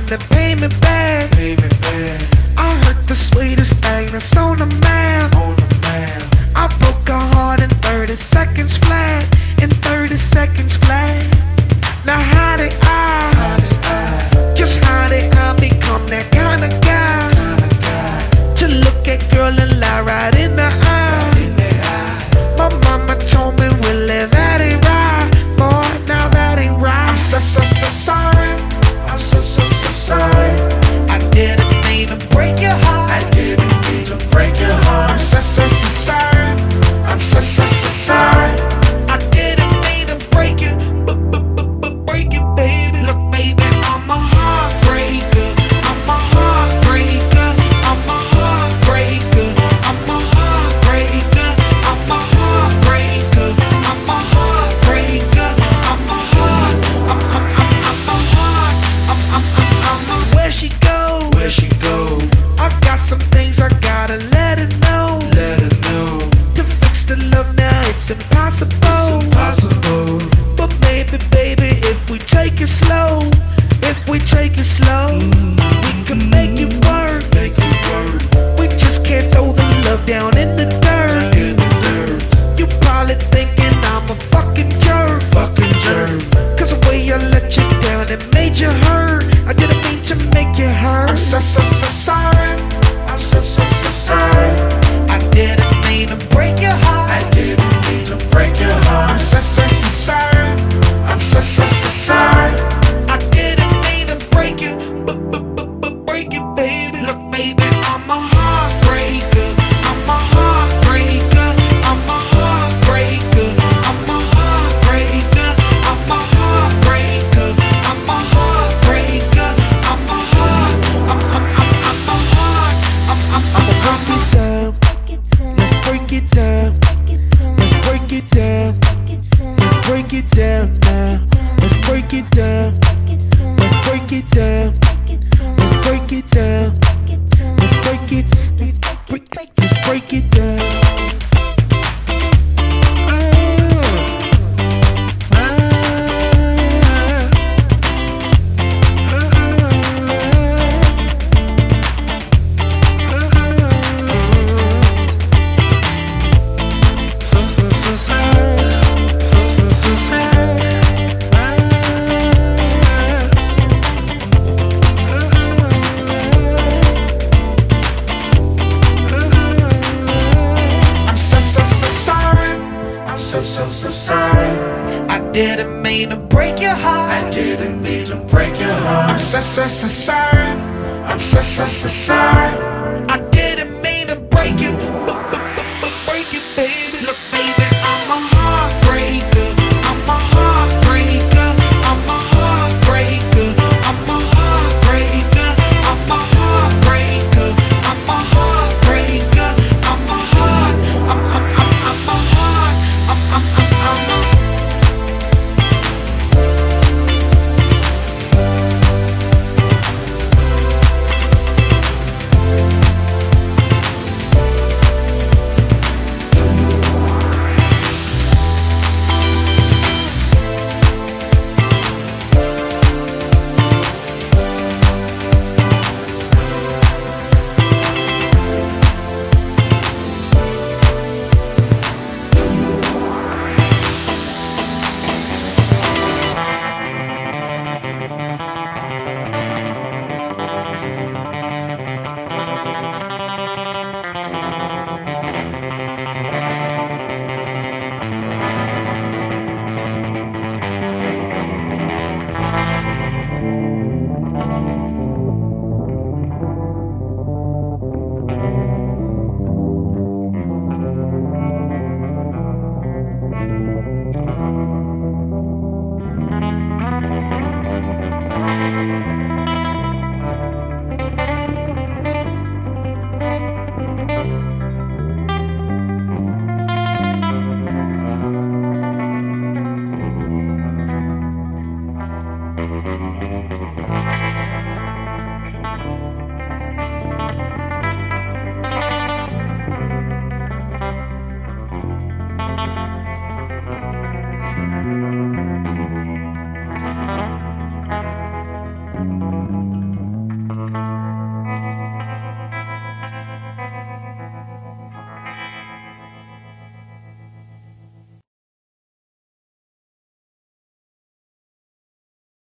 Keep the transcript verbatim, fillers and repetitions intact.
time to pay me back. Pay me back. I heard the sweetest thing that's on the map. On the map. I broke her heart in thirty seconds flat. In thirty seconds flat. Now how did I, How did I, just how did I become that kind of guy? kind of guy, To look at girl and lie right in the eye. in the eye? My mama told me, Willie, that ain't right. Boy, now that ain't right. I'm so, so, so sorry. I'm so, so, so sorry. I didn't mean to break your heart. I didn't mean to break your heart. I'm so, so, so sorry. I'm so, so, so sorry. I didn't mean to break you, but, but, but, but break it, baby. Look, baby, I'm a heartbreaker. I'm a heartbreaker. I'm a heartbreaker. I'm a heartbreaker. I'm a heartbreaker. I'm a heartbreaker. I'm a heart. I'm, I'm, I'm, I'm a heart. I'm, I'm, I'm, I'm a. Where she go? Where she go? I got some things I gotta let her know. Let her know. To fix the love now, it's impossible. It's impossible. But baby, baby, if we take it slow, if we take it slow, we can make it work. Make it work. We just can't throw the love down in the dirt. In the dirt. You probably thinking I'm a fucking jerk, Fucking jerk. cause the way I let you down, it made you hurt. I didn't mean to make you hurt. I'm so, so, so sorry. I'm so, so, so sorry. I didn't mean to break your heart. I didn't mean to break your I'm heart. so, so, so sorry. I'm so, so, so sorry. I didn't mean to break you, but, but, but, but break it, baby. Look, baby, I'm a heartbreaker. I'm a heartbreaker. I'm a heartbreaker. I'm a heartbreaker. I'm a heartbreaker. I'm a heartbreaker. I'm a heart. I'm, I'm, I'm, I'm a heart. I'm, I'm, I'm, I'm a Let's break it down. Let's break it down. Let's break it down now. Let's break it down. Let's break it down. Let's break it down. Let's break it. Let's break. Let's break it down. So, so, so sorry. So, so, so sorry. I'm so so so sorry. I'm so, so, so sorry. I didn't mean to break your heart. I didn't mean to break your I'm heart. so so so sorry. I'm so, so, so sorry.